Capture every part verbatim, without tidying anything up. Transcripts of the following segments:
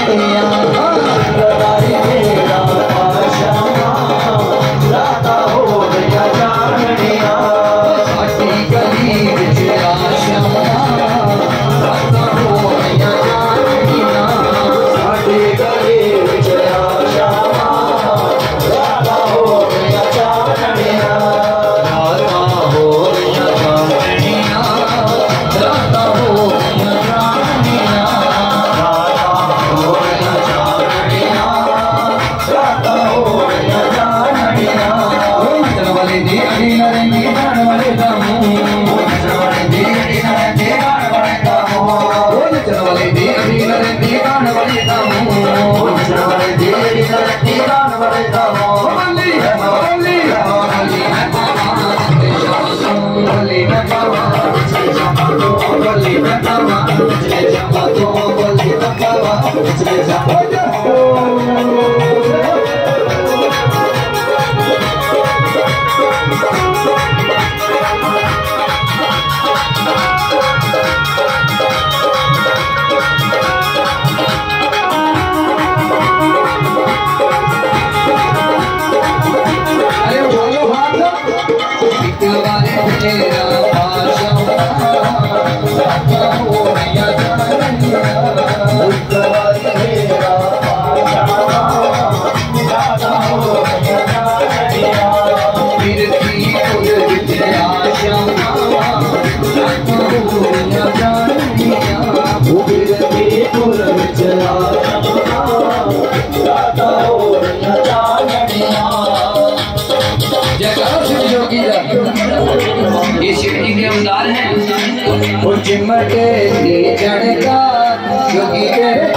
ये शिवजी के अवतार हैं। वो चिमटे दी जड़का योगी तेरे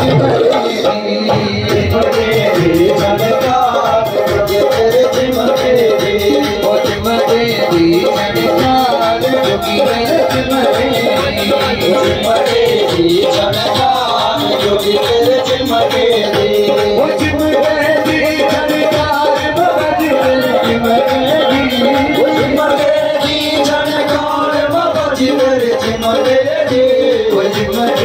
चिमटे दी जड़का योगी तेरे चिमटे दी वो चिमटे दी जड़का योगी तेरे चिमटे चिमटे दी जड़का योगी तेरे चिमटे दी वो चिमटे दी जड़का योगी तेरे चिमटे दी वो चिमटे दी जड़का योगी तेरे चिमटे दी वो चिमटे